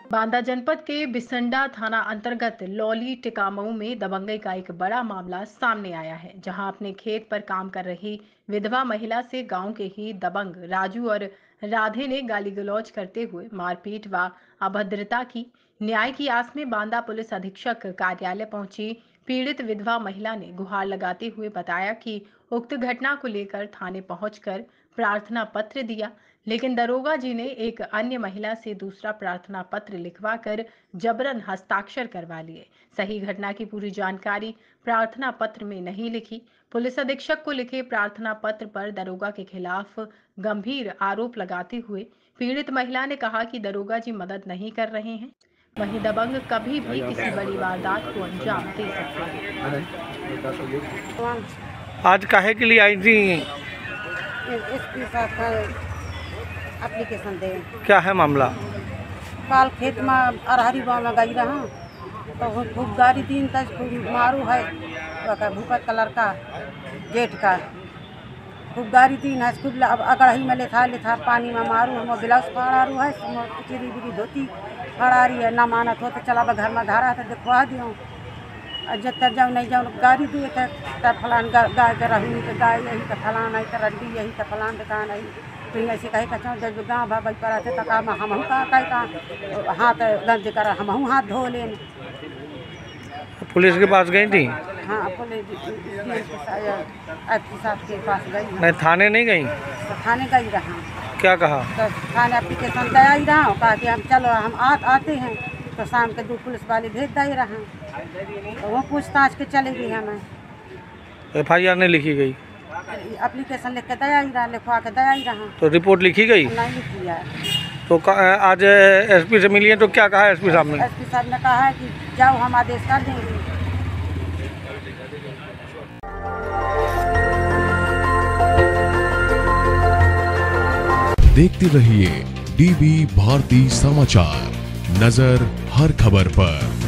बांदा जनपद के बिसंडा थाना अंतर्गत लौली टिकामऊ में दबंगई का एक बड़ा मामला सामने आया है, जहां अपने खेत पर काम कर रही विधवा महिला से गांव के ही दबंग राजू और राधे ने गाली गलौज करते हुए मारपीट व अभद्रता की। न्याय की आस में बांदा पुलिस अधीक्षक कार्यालय पहुंची पीड़ित विधवा महिला ने गुहार लगाते हुए बताया कि उक्त घटना को लेकर थाने पहुंचकर प्रार्थना पत्र दिया, लेकिन दरोगा जी ने एक अन्य महिला से दूसरा प्रार्थना पत्र लिखवाकर जबरन हस्ताक्षर करवा लिए। सही घटना की पूरी जानकारी प्रार्थना पत्र में नहीं लिखी। पुलिस अधीक्षक को लिखे प्रार्थना पत्र पर दरोगा के खिलाफ गंभीर आरोप लगाते हुए पीड़ित महिला ने कहा कि दरोगा जी मदद नहीं कर रहे हैं, वहीं दबंग कभी भी किसी बड़ी वारदात को अंजाम दे सकते हैं। आज काहे के लिए आई थी? इसके साथ एप्लीकेशन दे। क्या है मामला? काल खेत में अरहरी गाँव में गई रहा तो खूब गाड़ी दिन तक खूब मारू है भूपत का लड़का जेठ का खूब गाड़ी दिन है खूब अगड़ही में लेथा पानी में मारू हम ब्लाउज फड़ारू है चिरी बिरी धोती फड़ारी है ना मानत हो तो चला घर में धारा तो देखवा दियो जब तक जाऊँ नहीं जाऊँ गाड़ी दिए तो फलान गाय के रही तो गाय यही तो फलान है तो रड्डी यही तो फलान दुकान है तो ऐसे कहे कहूँ जब गाँव भाई पर आते तक हम कह हाथ गंज कर हम हाथ धो लें। पुलिस के पास गई थी? हाँ पुलिस के पास गई। नहीं थाने नहीं गई? तो थाने गई रहा। क्या कहा? तो थाने एप्लीकेशन दे ही रहा कहा कि हम चलो हम आते हैं तो शाम के 2 पुलिस वाले भेज दे रहा तो वो पूछताछ के चलेगी हमें। FIR नहीं लिखी गई? एप्लीकेशन लिख के दया ही रहा लिखवा के दया ही रहा। तो रिपोर्ट लिखी गई? नहीं लिखी है। तो आज SP से मिली है तो क्या कहा SP साहब ने? SP साहब ने कहा है कि जाओ हम आदेश कर देंगे। देखते रहिए DB भारती समाचार, नजर हर खबर पर।